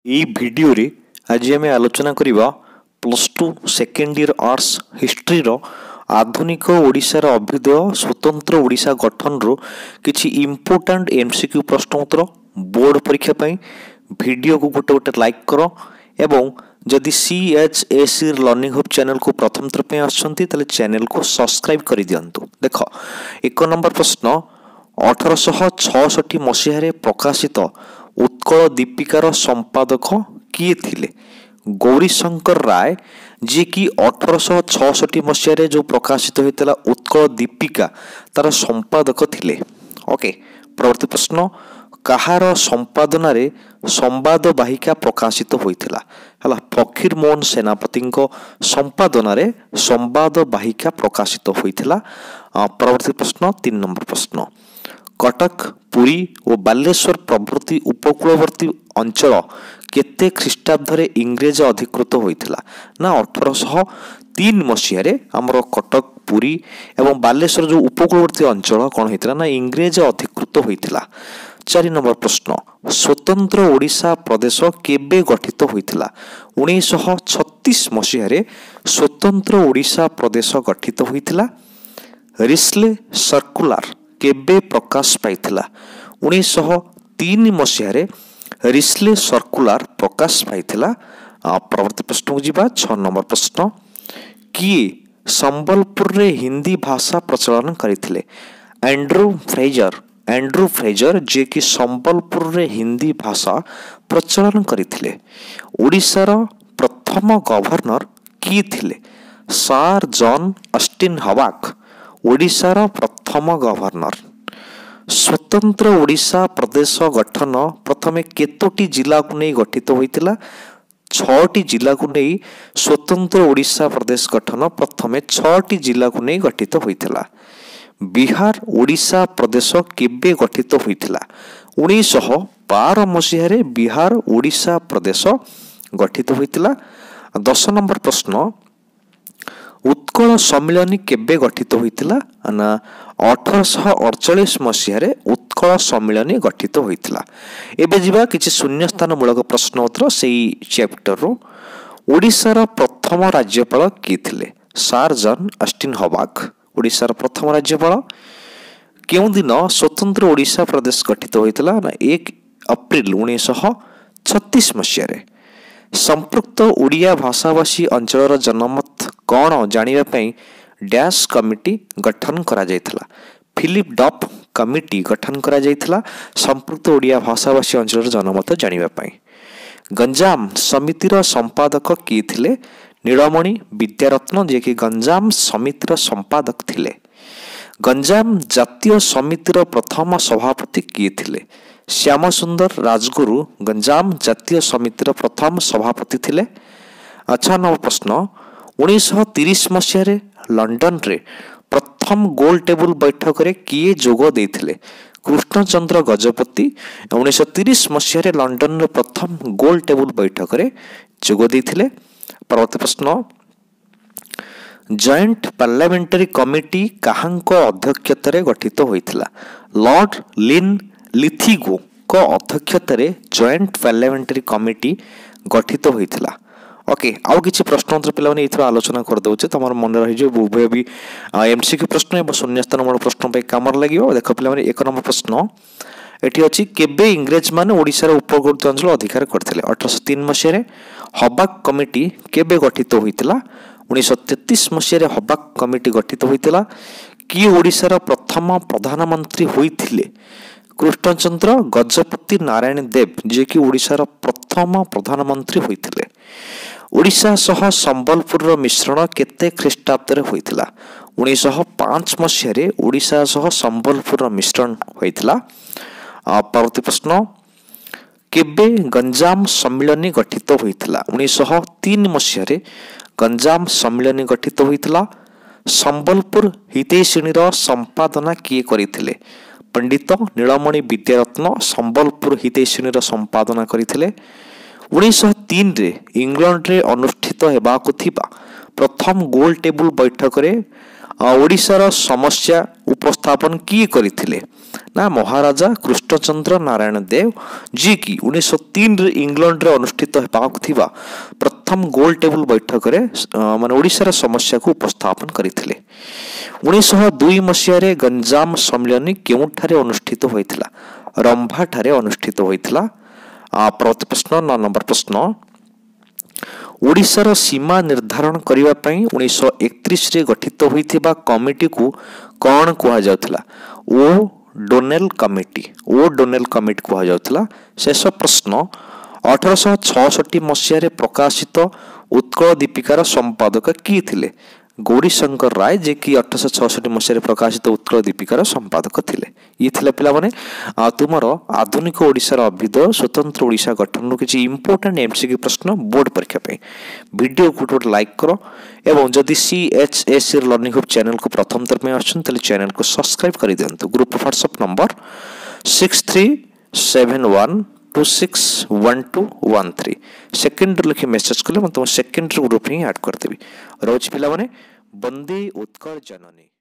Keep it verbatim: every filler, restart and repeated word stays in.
এই ভিডিওরে আজ আমি আলোচনা করিবা plus two second year arts হিস্ট্রির আধুনিক ওড়িশার অভ্যুদয় স্বতন্ত্র ওড়িশা গঠনর কিছু ইম্পোর্টাট এমসিক্যু প্রশ্ন উত্তর বোর্ড পরীক্ষা পাই। ভিডিও को गोटे गोटे लाइक कर एवं जदि C H S learning hub channel को प्रथम थर पे आछंती ताले चैनल को सब्सक्राइब करि दियंतु। देख एक नंबर प्रश्न अठारश छठी मसीह प्रकाशित उत्कल दीपिकार संपादक किए थिले? गौरीशंकर राय जी की अठारश छठी मसीह जो प्रकाशित होता उत्कल दीपिका तार संपादक थिले। ओके परवर्ती प्रश्न कहार संपादन रे संवाद वाहिका प्रकाशित होइथिला? हला फकीर मोहन सेनापति संपादन रे संवाद वाहिका प्रकाशित होइथिला। परवर्ती प्रश्न तीन नंबर प्रश्न कटक पुरी और बालेश्वर प्रभृति उपकूलवर्ती अंचल केते ख्रीष्टाब्द रे इंग्रेज अधिकृत होइथिला? ना अठारश तीन मसीह आमर कटक पुरी एवं बालेश्वर जो उपकूलवर्ती अंचल कौन होइथिला ना इंग्रेज अधिकृत होइथिला। चार नंबर प्रश्न स्वतंत्र ओडिशा प्रदेश केबे गठित होइथिला? उन्नीस छत्तीस मसीह स्वतंत्र ओडिशा प्रदेश गठित होइथिला। रिस्ले सर्कुलर केबे प्रकाश पाइथिला? उन्नीस तीन मसीह रिस्ले सर्कुलर प्रकाश पाइथिला। परवर्ती प्रश्न को जीवा छह नंबर प्रश्न किए संबलपुर रे हिंदी भाषा प्रचलन करथिले? एंड्रू फ्रेजर एंड्रू फ्रेजर जे कि संबलपुर रे हिंदी भाषा प्रचलन करथिले। ओडिशार प्रथम गवर्नर किए थिले? सर जॉन अस्टिन हवाक ओडिशार प्रथम गवर्नर। स्वतंत्र ओडिशा प्रदेश गठन प्रथमे केतोटी जिला को नहीं गठित होइतिला? छटी जिला को नहीं स्वतंत्र ओडिशा प्रदेश गठन प्रथमे छटी जिला को नहीं गठित होइतिला। बिहार ओडिशा प्रदेश केबे गठित होइतिला? उन्नीस बारह मसीह बिहार ओडिशा प्रदेश गठित होइतिला। दस नंबर प्रश्न उत्कल सम्मिलनी केबे गठित होइतिला? ना अठारश अड़चाश मसीह उत्कल सम्मिलनी गठित होइतिला। एबे जिबा किछि शून्य स्थान मूलक प्रश्न उत्तर सेही चैप्टर रो। ओडिशार प्रथम राज्यपाल किए थिले? सर जॉन अस्टिन हवाक ओडिशार प्रथम राज्यपाल। केउं दिन स्वतंत्र ओडिशा प्रदेश गठित होइतिला? ना एक अप्रैल उन्नीस छत्तीस मसीह रे। संपृक्त ओडिया भाषाभाषी अंचल जनमत कौन जानिबा पई डैश कमिटी गठन करा जायथिला? फिलिप डफ कमिटी गठन करा जायथिला संपृक्त ओडिया भाषाभाषी अंचल जनमत जानिबा पई। गंजाम समितिर संपादक किए थिले? नीलमणि विद्यारत्न जे कि गंजाम समितिर संपादक थिले। गंजाम जातीय समितिर प्रथम सभापति किए थिले? श्याम सुंदर राजगुरु गंजाम जातीय समितिर प्रथम सभापति थिले। अच्छा नंबर प्रश्न उन्नीस तीस मसीह लंडन रे प्रथम गोल टेबुल बैठक रे किए जोग देथिले? कृष्णचंद्र गजपति उन्नीस तीस मसीह लंडन रे प्रथम गोल टेबुल बैठक रे जोग देथिले। परवर्ती प्रश्न जॉइंट पार्लियामेंटरी कमिटी काहांको अध्यक्षतारे गठित होइथिला? लॉर्ड लिन लिथिगो को अध्यक्षतारे जॉइंट पार्लियामेंटरी कमिटी गठित होइथिला। ओके आउ किछि प्रश्न उत्तर पिला माने इथरा आलोचना कर दउचे तमर मन रहि जे उभय भी एमसीक्यू प्रश्न एवं शून्य स्थान मूलक प्रश्न पे कामर लागियो। देखो पिला माने एक नंबर प्रश्न एटी अछि केबे इंग्रेज माने ओडिसा रे उपकूलवर्ती अंचल अधिकार करथिले? अठारश तीन मसीह हबाक कमिटी केबे गठित होइतिला? उन्नीस तैंतीस मसीह हबाक कमिटी गठित होइतिला। कि ओडिसा प्रथम प्रधानमंत्री होइथिले? कृष्णचंद्र गजपति नारायण देव जे कि ओडिसा प्रथम प्रधानमंत्री होइथिले। ओडिसा सह संबलपुर मिश्रण केते ख्रीष्टाब्द रे होइतिला? उन्नीस पाँच मसीह ओडिसा सह संबलपुर मिश्रण होइतिला। परवर्ती प्रश्न केबे गंजाम सम्मिलनी गठित होइतिला? उन्नीस तीन मसीह गंजाम सम्मिलनी गठित होइतिला। संबलपुर हितैषिणीर संपादना किए करिथिले? पंडित नीलमणि विद्यारत्न संबलपुर हितैषिणीर संपादना करिथिले। उन्नीस तीन रे इंग्लैंड रे अनुष्ठित हेबाकु थिबा प्रथम गोल टेबुल बैठक रे ओडिशार समस्या उपस्थापन किए करथिले ना महाराजा कृष्णचंद्र नारायण देव जी की उन्नीस सौ तीन रे इंग्लैंड रे अनुष्ठित हेबाक थिबा प्रथम गोल टेबल बैठक रे माने ओडिसा रा समस्या को उपस्थापन करथिले। उन्नीस सौ दो मसिया रे गंजाम सम्मेलन केउठारे अनुष्ठित होइथिला रंभा ठारे अनुष्ठित होइथिला। प्रति प्रश्न नौ नंबर प्रश्न ओडिशार सीमा निर्धारण करिवा पई उन्नीस सौ इकतीस रे गठित होइथिबा कमिटी को कौन कुहा जाउथला O'Donnell committee O'Donnell committee कुहा जाउथला। शेष प्रश्न अठारह सौ छियासठ मसिया रे प्रकाशित उत्कल दीपिकार संपादक किए थिले गौरी शंकर राय जे कि अठारह सौ छियासठ मसिया रे प्रकाशित उत्कल दीपिकार संपादक थिले। ये थिले पिला माने तुमरो आधुनिक ओडिसा रा अभ्युदय स्वतंत्र ओडिसा गठन रो किछि इंपोर्टेंट एमसीक्यू प्रश्न बोर्ड परीक्षा पे वीडियो को लाइक करो एवं जदि सीएचएस लर्निंग हब चैनल को प्रथम थर में आछन तले चैनल को सब्सक्राइब करि देंतु। Group WhatsApp number six three seven one two six one two one three second लिखि मेसेज कले मैं तुम सेकेंड ग्रुप ही ऐड कर देबी। रोज पिला माने बंदे उत्कल जननी।